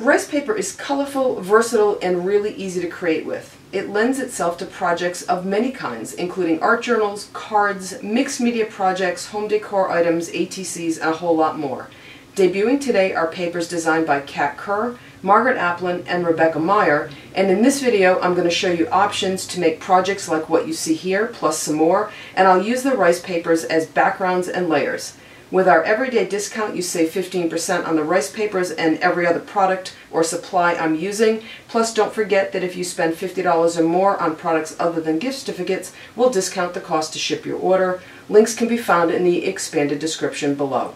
Rice paper is colorful, versatile, and really easy to create with. It lends itself to projects of many kinds, including art journals, cards, mixed media projects, home decor items, ATCs, and a whole lot more. Debuting today are papers designed by Kat Kerr, Margaret Applin, and Rebecca Meyer, and in this video I'm going to show you options to make projects like what you see here, plus some more, and I'll use the rice papers as backgrounds and layers. With our everyday discount, you save 15% on the rice papers and every other product or supply I'm using. Plus, don't forget that if you spend $50 or more on products other than gift certificates, we'll discount the cost to ship your order. Links can be found in the expanded description below.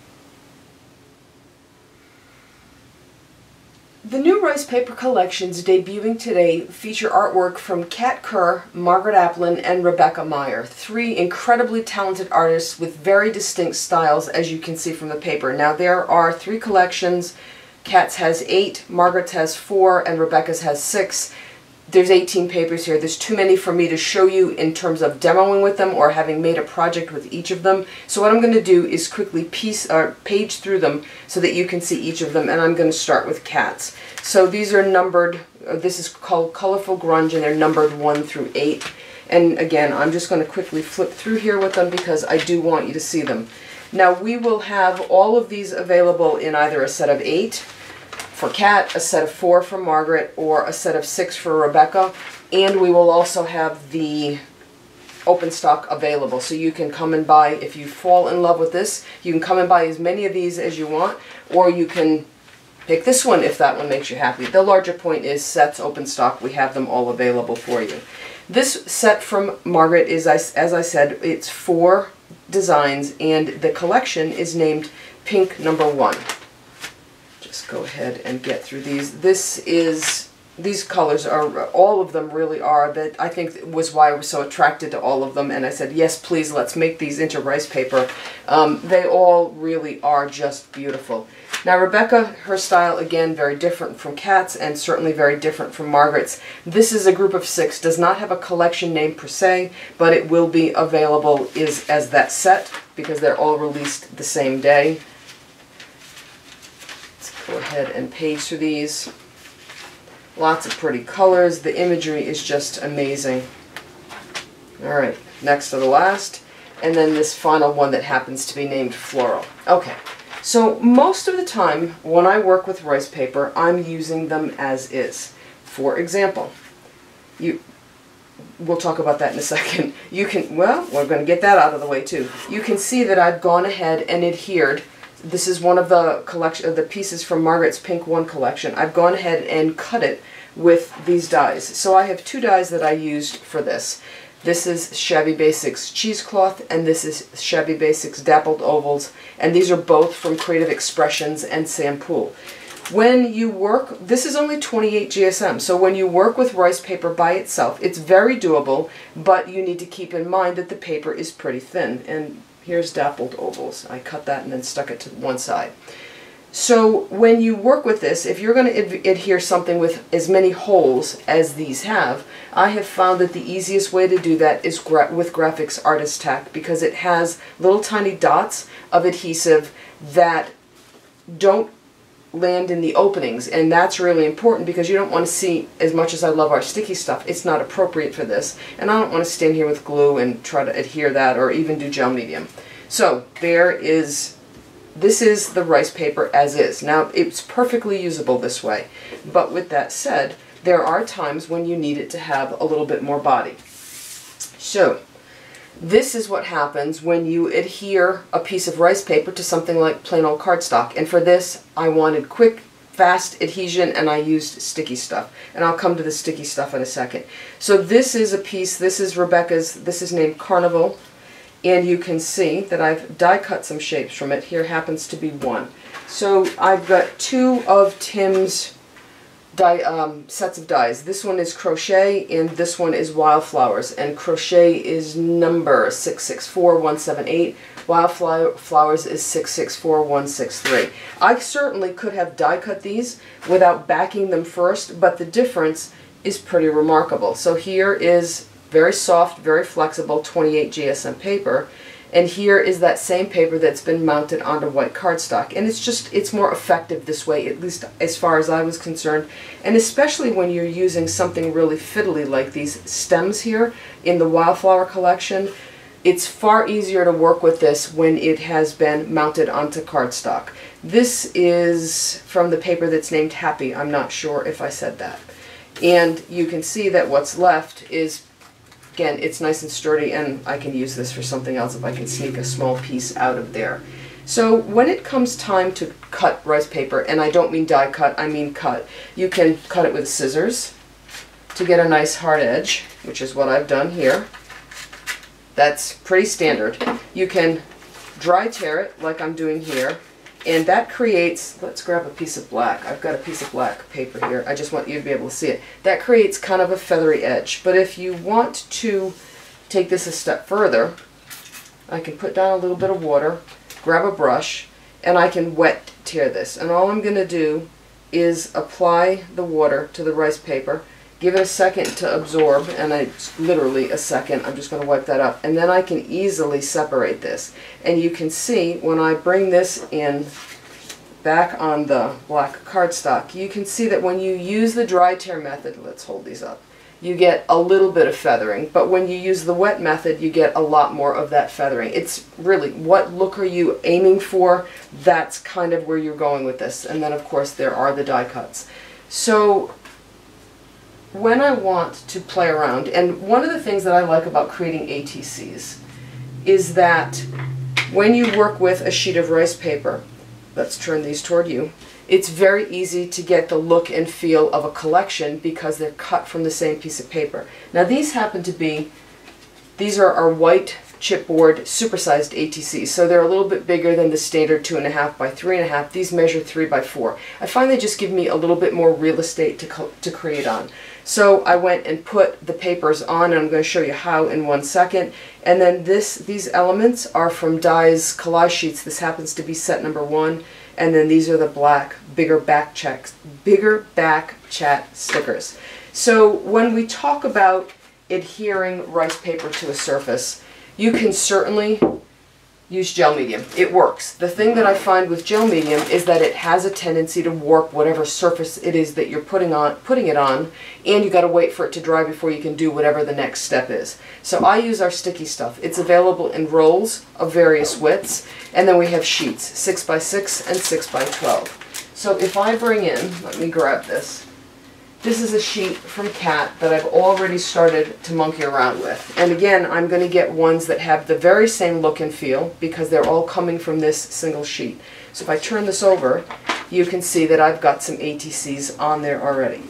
The new rice paper collections debuting today feature artwork from Kat Kerr, Margaret Applin, and Rebecca Meyer, three incredibly talented artists with very distinct styles, as you can see from the paper. Now there are three collections. Kat's has 8, Margaret's has 4, and Rebecca's has 6. There's 18 papers here. There's too many for me to show you in terms of demoing with them or having made a project with each of them. So what I'm going to do is quickly page through them so that you can see each of them, and I'm going to start with Kat's. So these are numbered, this is called Colorful Grunge, and they're numbered 1 through 8. And again, I'm just going to quickly flip through here with them because I do want you to see them. Now we will have all of these available in either a set of 8 for Kat, a set of 4 for Margaret, or a set of 6 for Rebecca, and we will also have the open stock available, so you can come and buy, if you fall in love with this, you can come and buy as many of these as you want, or you can pick this one if that one makes you happy. The larger point is sets open stock, we have them all available for you. This set from Margaret is, as I said, it's 4 designs, and the collection is named Pink Number 1. Just go ahead and get through these. These colors are, all of them really are, that I think was why I was so attracted to all of them, and I said, yes, please, let's make these into rice paper. They all really are just beautiful. Now Rebecca, her style, again, very different from Kat's and certainly very different from Margaret's. This is a group of 6, does not have a collection name per se, but it will be available as that set because they're all released the same day. Go ahead and page through these. Lots of pretty colors. The imagery is just amazing. Alright, next to the last. And then this final one that happens to be named Floral. Okay, so most of the time when I work with rice paper, I'm using them as is. For example, we'll talk about that in a second. You can, well, we're going to get that out of the way too. You can see that I've gone ahead and adhered. This is one of the pieces from Margaret's Pink 1 collection. I've gone ahead and cut it with these dies. So I have 2 dies that I used for this. This is Shabby Basics Cheesecloth, and this is Shabby Basics Dappled Ovals, and these are both from Creative Expressions and Sam Poole. When you work, this is only 28 GSM, so when you work with rice paper by itself, it's very doable, but you need to keep in mind that the paper is pretty thin. And here's Dappled Ovals. I cut that and then stuck it to one side. So when you work with this, if you're going to adhere something with as many holes as these have, I have found that the easiest way to do that is with Graphics Artist Tack, because it has little tiny dots of adhesive that don't land in the openings, and that's really important because you don't want to see, as much as I love our sticky stuff, it's not appropriate for this, and I don't want to stand here with glue and try to adhere that or even do gel medium. So this is the rice paper as is. Now it's perfectly usable this way, but with that said, there are times when you need it to have a little bit more body. So this is what happens when you adhere a piece of rice paper to something like plain old cardstock. And for this, I wanted quick, fast adhesion, and I used sticky stuff. And I'll come to the sticky stuff in a second. So this is a piece, this is Rebecca's, this is named Carnival. And you can see that I've die cut some shapes from it. Here happens to be one. So I've got 2 of Tim's sets of dies. This one is crochet and this one is wildflowers, and crochet is number 664178, wildflowers is 664163. I certainly could have die cut these without backing them first, but the difference is pretty remarkable. So here is very soft, very flexible 28 GSM paper, And here is that same paper that's been mounted onto white cardstock. And it's more effective this way, at least as far as I was concerned. And especially when you're using something really fiddly like these stems here in the Wildflower collection, it's far easier to work with this when it has been mounted onto cardstock. This is from the paper that's named Happy. I'm not sure if I said that. And you can see that what's left is, again, it's nice and sturdy, and I can use this for something else if I can sneak a small piece out of there. So when it comes time to cut rice paper, and I don't mean die cut, I mean cut, you can cut it with scissors to get a nice hard edge, which is what I've done here. That's pretty standard. You can dry tear it like I'm doing here, and that creates, let's grab a piece of black. I've got a piece of black paper here. I just want you to be able to see it. That creates kind of a feathery edge. But if you want to take this a step further, I can put down a little bit of water, grab a brush, and I can wet tear this. And all I'm going to do is apply the water to the rice paper, give it a second to absorb, and it's literally a second. I'm just going to wipe that up. And then I can easily separate this. And you can see when I bring this in back on the black cardstock, you can see that when you use the dry tear method, let's hold these up, you get a little bit of feathering. But when you use the wet method, you get a lot more of that feathering. It's really, what look are you aiming for? That's kind of where you're going with this. And then of course there are the die cuts. So when I want to play around, and one of the things that I like about creating ATCs is that when you work with a sheet of rice paper, let's turn these toward you, it's very easy to get the look and feel of a collection because they're cut from the same piece of paper. Now these happen to be, these are our white chipboard supersized ATCs, so they're a little bit bigger than the standard 2.5 by 3.5. These measure 3 by 4. I find they just give me a little bit more real estate to create on. So I went and put the papers on, and I'm going to show you how in 1 second. And then these elements are from Die's collage sheets. This happens to be set number 1, and then these are the black bigger back chat stickers. So when we talk about adhering rice paper to a surface, you can certainly use gel medium. It works. The thing that I find with gel medium is that it has a tendency to warp whatever surface it is that you're putting it on, and you got to wait for it to dry before you can do whatever the next step is. So I use our sticky stuff. It's available in rolls of various widths, and then we have sheets, 6 by 6 and 6 by 12. So if I bring in, let me grab this. This is a sheet from Cat that I've already started to monkey around with. And again, I'm going to get ones that have the very same look and feel because they're all coming from this single sheet. So if I turn this over, you can see that I've got some ATCs on there already.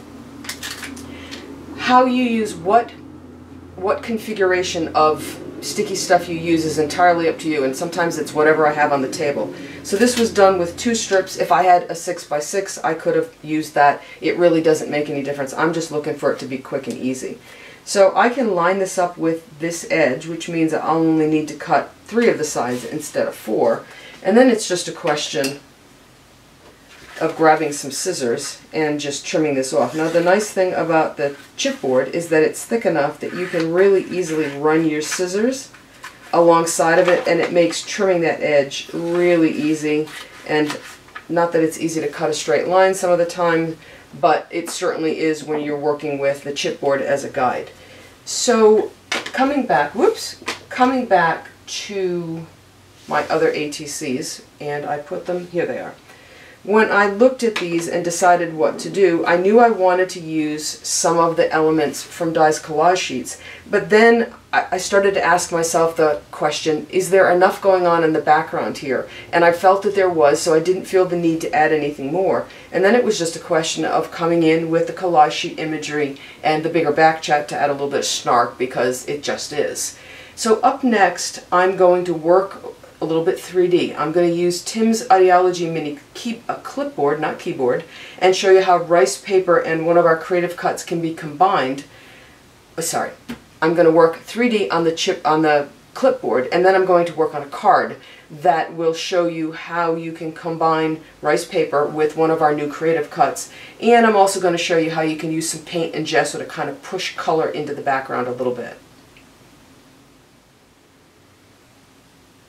How you use what configuration of sticky stuff you use is entirely up to you, and sometimes it's whatever I have on the table. So this was done with 2 strips. If I had a 6 by 6, I could have used that. It really doesn't make any difference. I'm just looking for it to be quick and easy. So I can line this up with this edge, which means I'll only need to cut 3 of the sides instead of 4. And then it's just a question of grabbing some scissors and just trimming this off. Now the nice thing about the chipboard is that it's thick enough that you can really easily run your scissors alongside of it, and it makes trimming that edge really easy. And not that it's easy to cut a straight line some of the time, but it certainly is when you're working with the chipboard as a guide. So coming back to my other ATCs, and I put them, here they are. When I looked at these and decided what to do, I knew I wanted to use some of the elements from Die's collage sheets, but then I started to ask myself the question, is there enough going on in the background here? And I felt that there was, so I didn't feel the need to add anything more. And then it was just a question of coming in with the collage sheet imagery and the bigger back chat to add a little bit of snark, because it just is. So up next, I'm going to work a little bit 3D. I'm going to use Tim's Ideology Mini clipboard, not keyboard, and show you how rice paper and one of our creative cuts can be combined. I'm going to work 3D on the clipboard, and then I'm going to work on a card that will show you how you can combine rice paper with one of our new creative cuts. And I'm also going to show you how you can use some paint and gesso to kind of push color into the background a little bit.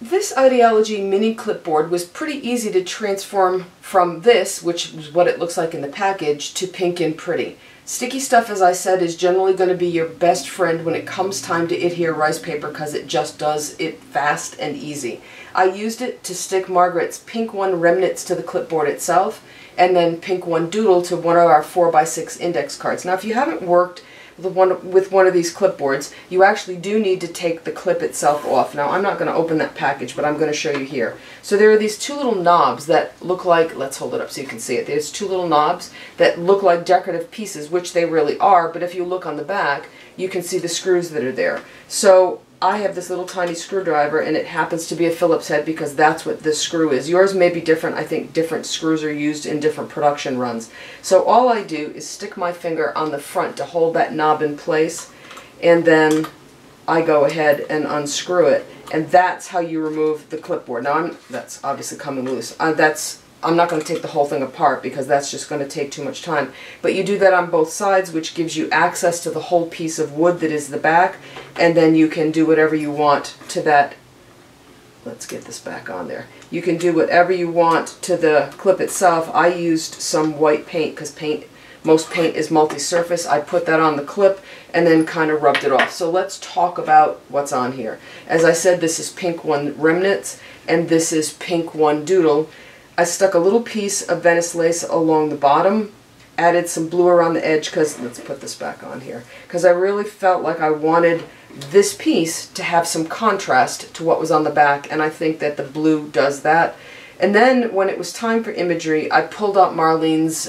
This Ideology mini clipboard was pretty easy to transform from this, which is what it looks like in the package, to Pink and Pretty. Sticky stuff, as I said, is generally going to be your best friend when it comes time to adhere rice paper because it just does it fast and easy. I used it to stick Margaret's Pink 1 remnants to the clipboard itself, and then Pink 1 doodle to one of our 4x6 index cards. Now, if you haven't worked with one of these clipboards, you actually do need to take the clip itself off. Now, I'm not going to open that package, but I'm going to show you here. So there are these two little knobs that look like, let's hold it up so you can see it. There's two little knobs that look like decorative pieces, which they really are, but if you look on the back, you can see the screws that are there. So I have this little tiny screwdriver, and it happens to be a Phillips head because that's what this screw is. Yours may be different. I think different screws are used in different production runs. So all I do is stick my finger on the front to hold that knob in place, and then I go ahead and unscrew it, and that's how you remove the clipboard. Now, that's obviously coming loose. I'm not going to take the whole thing apart because that's just going to take too much time. But you do that on both sides, which gives you access to the whole piece of wood that is the back, and then you can do whatever you want to that. Let's get this back on there. You can do whatever you want to the clip itself. I used some white paint because most paint is multi-surface. I put that on the clip and then kind of rubbed it off. So let's talk about what's on here. As I said, this is Pink 1 remnants, and this is Pink 1 doodle. I stuck a little piece of Venice lace along the bottom, added some blue around the edge because, let's put this back on here, because I really felt like I wanted this piece to have some contrast to what was on the back, and I think that the blue does that. And then when it was time for imagery, I pulled out Marlene's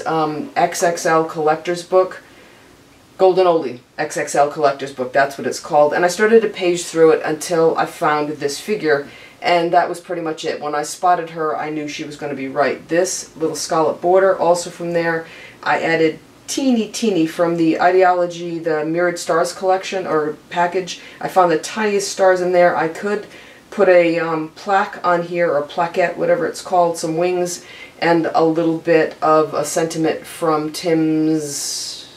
XXL collector's book, Golden Oldie XXL collector's book, that's what it's called, and I started to page through it until I found this figure. And that was pretty much it. When I spotted her, I knew she was going to be right. This little scallop border, also from there. I added teeny from the Ideology, the Mirrored Stars collection, or package. I found the tiniest stars in there. I could put a plaque on here, or plaquette, whatever it's called, some wings, and a little bit of a sentiment from Tim's,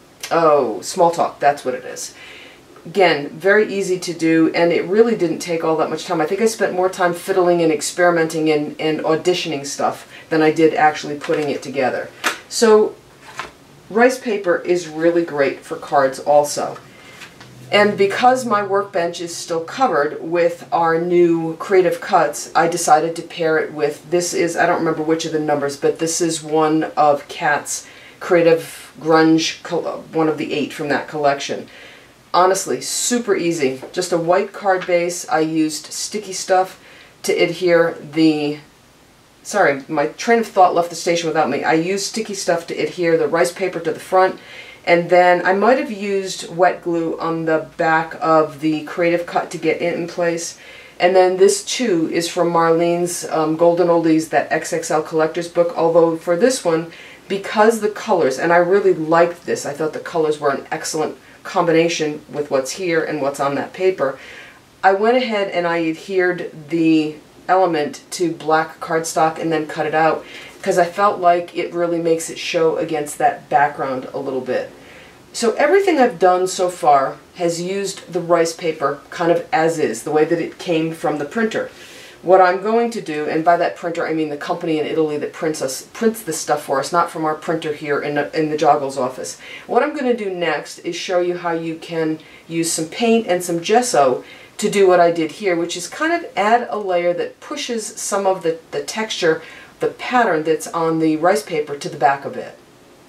Small Talk, that's what it is. Again, very easy to do, and it really didn't take all that much time. I think I spent more time fiddling and experimenting and auditioning stuff than I did actually putting it together. So, rice paper is really great for cards also. And because my workbench is still covered with our new Creative Cuts, I decided to pair it with, this is, I don't remember which of the numbers, but this is one of Kat's Creative Grunge, one of the 8 from that collection. Honestly, super easy. Just a white card base. I used sticky stuff to adhere the... Sorry, my train of thought left the station without me. I used sticky stuff to adhere the rice paper to the front, and then I might have used wet glue on the back of the Creative Cut to get it in place. And then this too is from Marlene's Golden Oldies, that XXL collector's book, although for this one, because the colors, and I really liked this, I thought the colors were an excellent combination with what's here and what's on that paper, I went ahead and I adhered the element to black cardstock and then cut it out because I felt like it really makes it show against that background a little bit. So everything I've done so far has used the rice paper kind of as is, the way that it came from the printer. What I'm going to do, and by that printer I mean the company in Italy that prints this stuff for us, not from our printer here in the Joggles office. What I'm going to do next is show you how you can use some paint and some gesso to do what I did here, which is kind of add a layer that pushes some of the texture, the pattern that's on the rice paper to the back of it.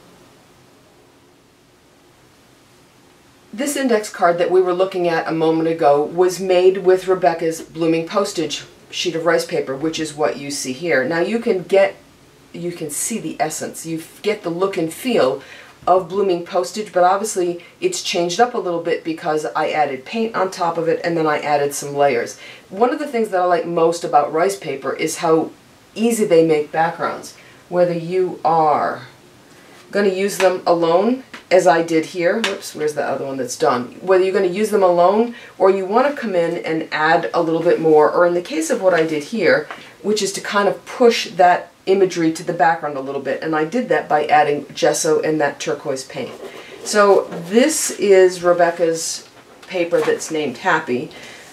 This index card that we were looking at a moment ago was made with Rebecca's Blooming Postage sheet of rice paper, which is what you see here. Now you can see the essence, you get the look and feel of Blooming Postage, but obviously it's changed up a little bit because I added paint on top of it and then I added some layers. One of the things that I like most about rice paper is how easy they make backgrounds. Whether you are going to use them alone, as I did here, whoops, where's the other one that's done? Whether you're going to use them alone or you want to come in and add a little bit more, or in the case of what I did here, which is to kind of push that imagery to the background a little bit, and I did that by adding gesso and that turquoise paint. So this is Rebecca's paper that's named Happy.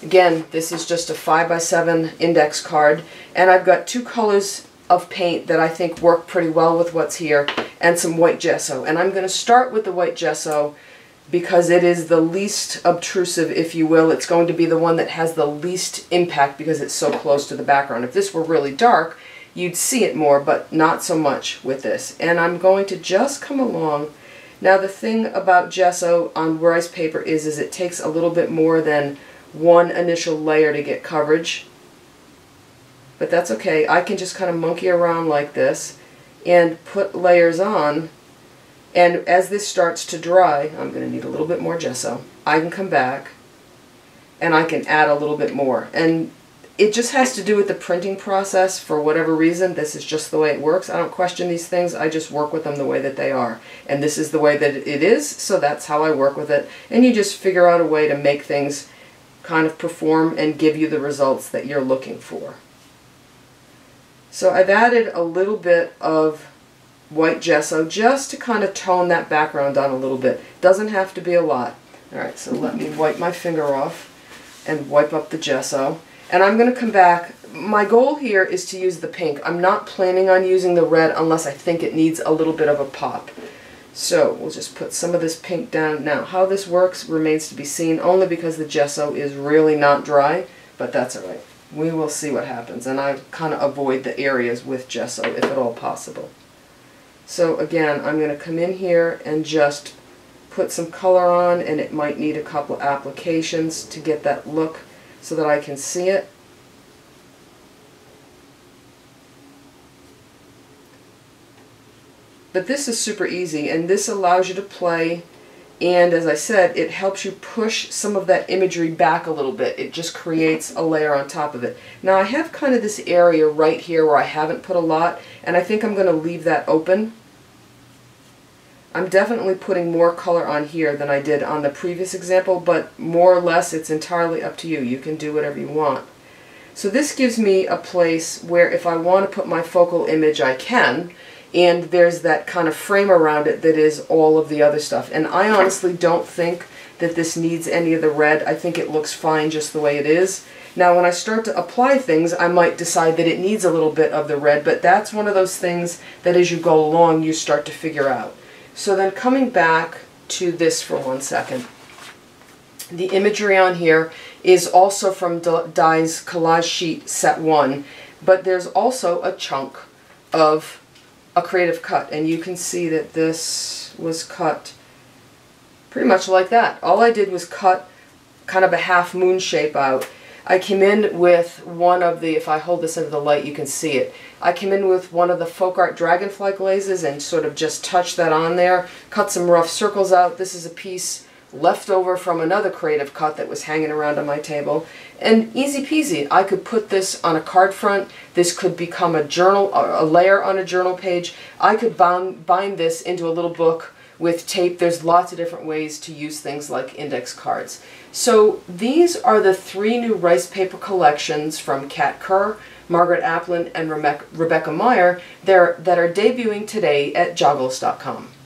Again, this is just a 5x7 index card, and I've got two colors of paint that I think work pretty well with what's here, and some white gesso. And I'm going to start with the white gesso because it is the least obtrusive, if you will. It's going to be the one that has the least impact because it's so close to the background. If this were really dark, you'd see it more, but not so much with this. And I'm going to just come along. Now the thing about gesso on rice paper is it takes a little bit more than one initial layer to get coverage. But that's okay. I can just kind of monkey around like this and put layers on. And as this starts to dry, I'm going to need a little bit more gesso. I can come back and I can add a little bit more. And it just has to do with the printing process for whatever reason. This is just the way it works. I don't question these things. I just work with them the way that they are. And this is the way that it is, so that's how I work with it. And you just figure out a way to make things kind of perform and give you the results that you're looking for. So I've added a little bit of white gesso just to kind of tone that background down a little bit. Doesn't have to be a lot. Alright, so let me wipe my finger off and wipe up the gesso. And I'm going to come back. My goal here is to use the pink. I'm not planning on using the red unless I think it needs a little bit of a pop. So we'll just put some of this pink down. Now how this works remains to be seen, only because the gesso is really not dry, but that's alright. We will see what happens, and I kind of avoid the areas with gesso if at all possible. So again, I'm going to come in here and just put some color on, and it might need a couple applications to get that look so that I can see it. But this is super easy, and this allows you to play, and as I said, it helps you push some of that imagery back a little bit. It just creates a layer on top of it. Now I have kind of this area right here where I haven't put a lot, and I think I'm going to leave that open. I'm definitely putting more color on here than I did on the previous example, but more or less it's entirely up to you. You can do whatever you want. So this gives me a place where if I want to put my focal image, I can. And there's that kind of frame around it that is all of the other stuff. And I honestly don't think that this needs any of the red. I think it looks fine just the way it is. Now when I start to apply things, I might decide that it needs a little bit of the red, but that's one of those things that as you go along you start to figure out. So then coming back to this for 1 second. The imagery on here is also from Die's Collage Sheet Set 1, but there's also a chunk of a creative cut, and you can see that this was cut pretty much like that. All I did was cut kind of a half moon shape out. I came in with one of the, if I hold this into the light you can see it, I came in with one of the Folk Art Dragonfly glazes and sort of just touched that on there, cut some rough circles out. This is a piece left over from another creative cut that was hanging around on my table. And easy peasy, I could put this on a card front. This could become a journal, a layer on a journal page. I could bind this into a little book with tape. There's lots of different ways to use things like index cards. So these are the 3 new rice paper collections from Kat Kerr, Margaret Applin, and Rebecca Meyer that are debuting today at Joggles.com.